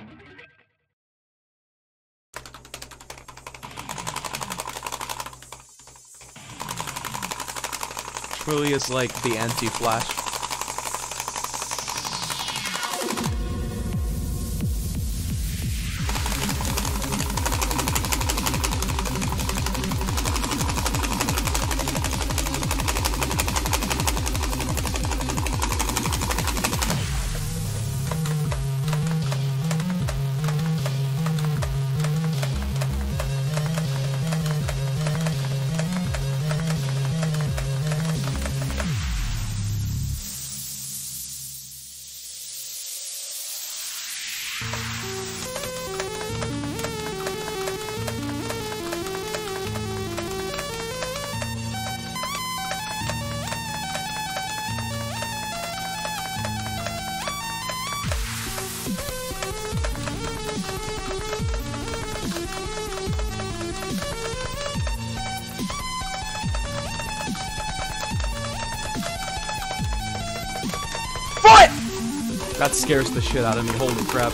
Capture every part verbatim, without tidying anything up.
Truly is like the anti-Flash. That scares the shit out of me, holy crap.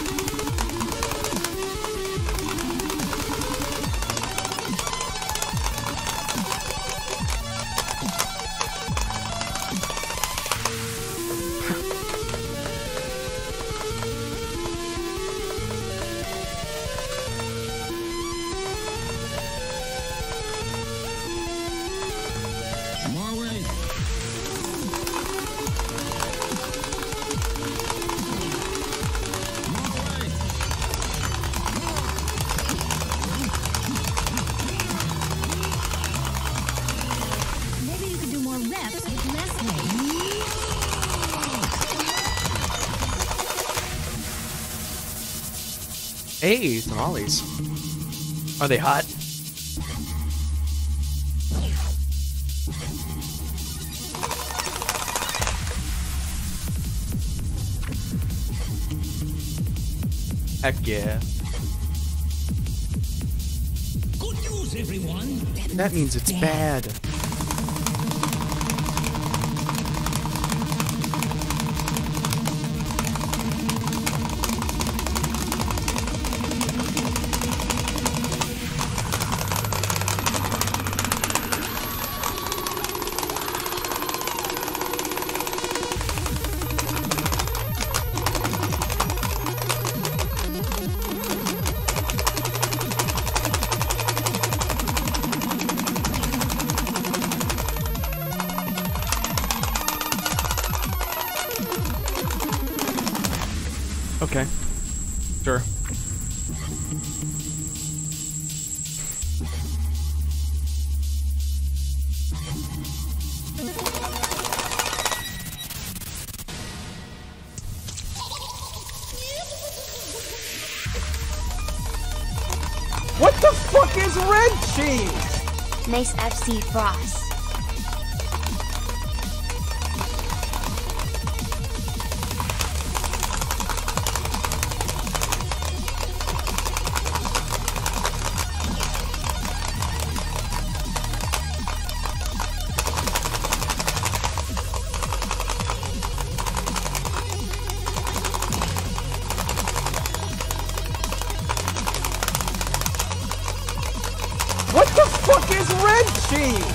Hey, tamales. Are they hot? Heck yeah. Good news, everyone. That means it's bad. Okay. Sure. What the fuck is red cheese? Nice F C Frost. What the fuck is red cheese?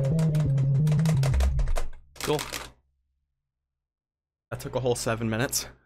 Cool. That took a whole seven minutes.